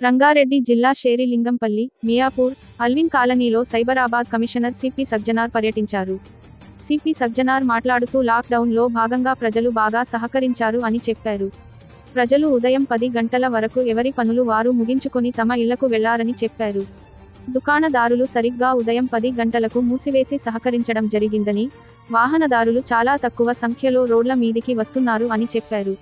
రంగారెడ్డి జిల్లా షేరిలింగంపల్లి, మియాపూర్, అల్విన్ కాలనీలో Cyberabad commissioner CP Sajjanar పర్యటించారు. సిపి సజ్జనార్ మాట్లాడుతూ లాక్డౌన్లో భాగంగా ప్రజలు బాగా సహకరించారు అని చెప్పారు. ప్రజలు ఉదయం 10 గంటల వరకు ఎవరి పనులు వారు ముగించుకొని తమ ఇళ్లకు వెళ్లారని చెప్పారు. దుకాణదారులు సరిగ్గా ఉదయం 10 గంటలకు మూసివేసి సహకరించడం జరిగిందని, వాహనదారులు చాలా తక్కువ సంఖ్యలో రోడ్ల మీదికి వస్తున్నారు అని చెప్పారు.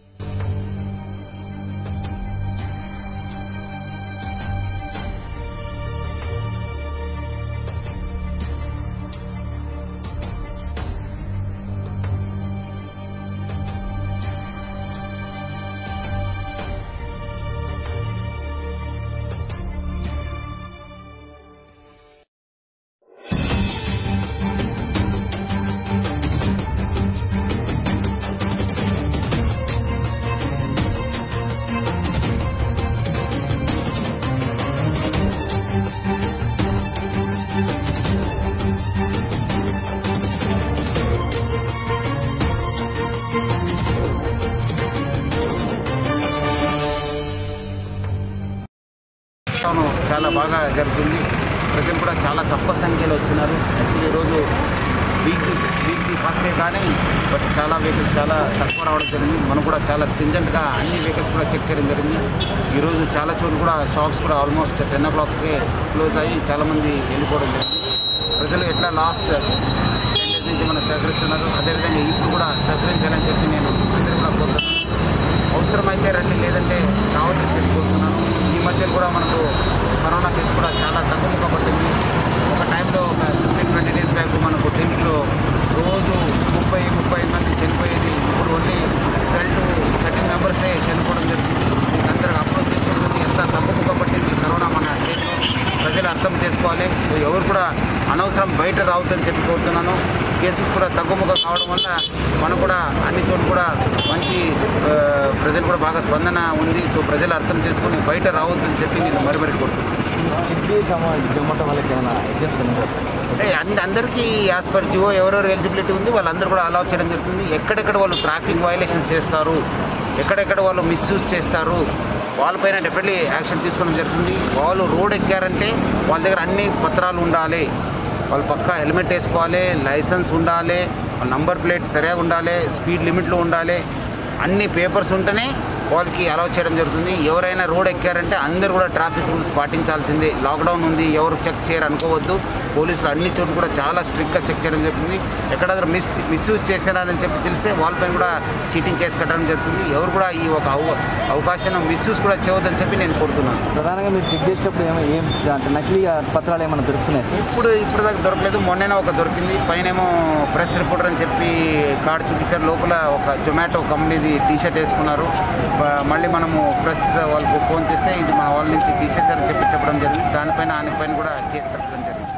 చాలా బాగా జరుగుతుంది. ప్రజలు కూడా చాలా తక్కువ సంఖ్యలో వచ్చినారు. యాక్చువల్లీ ఈరోజు వీక్లీ ఫస్ట్ డే కానీ బట్ చాలా వెహికల్స్ చాలా తక్కువ రావడం జరిగింది. మనం కూడా చాలా స్ట్రింజెంట్గా అన్ని వెహికల్స్ కూడా చెక్ చేయడం జరిగింది. ఈరోజు చాలా చోట్ల కూడా షాప్స్ కూడా ఆల్మోస్ట్ 10 o'clockకే క్లోజ్ అయ్యి చాలామంది వెళ్ళిపోవడం జరిగింది. ప్రజలు ఎట్లా లాస్ట్ 10 days నుంచి మనం సహకరిస్తున్నారు, అదేవిధంగా ఇప్పుడు కూడా సహకరించాలని చెప్పి నేను అందరూ కూడా కోరుతున్నాను. అవసరమైతే రండి, లేదంటే రావద్దని చెప్పి కోరుతున్నాను. ఈ మధ్య కూడా మనకు కరోనా కేసు కూడా చాలా తగ్గుముఖ పట్టింది. ఒక టైంలో ఒక 15-20 days బ్యాక్ మనకు టీమ్స్లో రోజు 30-35 మంది చనిపోయేది. ఇప్పుడు ఓన్లీ 12-13 మెంబర్సే చనిపోవడం జరుగుతుంది. అందరికి అప్రోచ్ చేసుకుంటుంది. ఎంత తగ్గుముఖ పట్టింది కరోనా మన స్టేట్లో, ప్రజలు అర్థం చేసుకోవాలి. సో ఎవరు కూడా అనవసరం బయట రావద్దని చెప్పి కోరుతున్నాను. కేసెస్ కూడా తగ్గుముఖ కావడం వల్ల మనం కూడా అన్ని చోట్ల కూడా మంచి ప్రజలు కూడా బాగా స్పందన ఉంది. సో ప్రజలు అర్థం చేసుకుని బయట రావద్దని చెప్పి నేను మరీ కోరుతున్నాను. అంటే అందరికీ యాజ్ పర్ జియో ఎవరెవరు ఎలిజిబిలిటీ ఉంది వాళ్ళందరూ కూడా అలౌ చేయడం జరుగుతుంది. ఎక్కడెక్కడ వాళ్ళు ట్రాఫిక్ వయలేషన్ చేస్తారు, ఎక్కడెక్కడ వాళ్ళు మిస్యూజ్ చేస్తారు, వాళ్ళపైన డెఫినెట్లీ యాక్షన్ తీసుకోవడం జరుగుతుంది. వాళ్ళు రోడ్ ఎక్కారంటే వాళ్ళ దగ్గర అన్ని పత్రాలు ఉండాలి, వాళ్ళు పక్కా హెల్మెట్ వేసుకోవాలి, లైసెన్స్ ఉండాలి, నంబర్ ప్లేట్ సరిగా ఉండాలి, స్పీడ్ లిమిట్లో ఉండాలి, అన్ని పేపర్స్ ఉంటేనే వాళ్ళకి అలౌ చేయడం జరుగుతుంది. ఎవరైనా రోడ్ ఎక్కారంటే అందరూ కూడా ట్రాఫిక్ రూల్స్ పాటించాల్సిందే. లాక్డౌన్ ఉంది, ఎవరు చెక్ చేయరు అనుకోవద్దు. పోలీసులు అన్ని చోట్ల కూడా చాలా స్ట్రిక్ట్గా చెక్ చేయడం జరుగుతుంది. ఎక్కడాದ್ರೂ మిస్యూజ్ చేశారని చెప్పి తెలిస్తే వాళ్ళపైన కూడా చీటింగ్ కేసు కట్టడం జరుగుతుంది. ఎవరు కూడా ఈ ఒక అవకాశం మిస్యూజ్ కూడా చేయవద్దని చెప్పి నేను కోరుతున్నాను. ప్రధానంగా మీరు చెక్ చేసేటప్పుడు అంటే నకిలీ పత్రాలు ఏమైనా దొరుకుతున్నాయి? ఇప్పుడు దాకా దొరకలేదు. మొన్ననే ఒక దొరికింది. పైనేమో ప్రెస్ రిపోర్టర్ అని చెప్పి కార్డు చూపించారు. లోపల ఒక జొమాటో కంపెనీది టీషర్ట్ వేసుకున్నారు. మళ్ళీ మనము ప్రెస్ వాళ్ళకు ఫోన్ చేస్తే ఇది మన వాళ్ళ నుంచి తీసేశారని చెప్పి చెప్పడం జరిగింది. దానిపైన ఆయనపైన కూడా కేసు కట్టడం జరిగింది.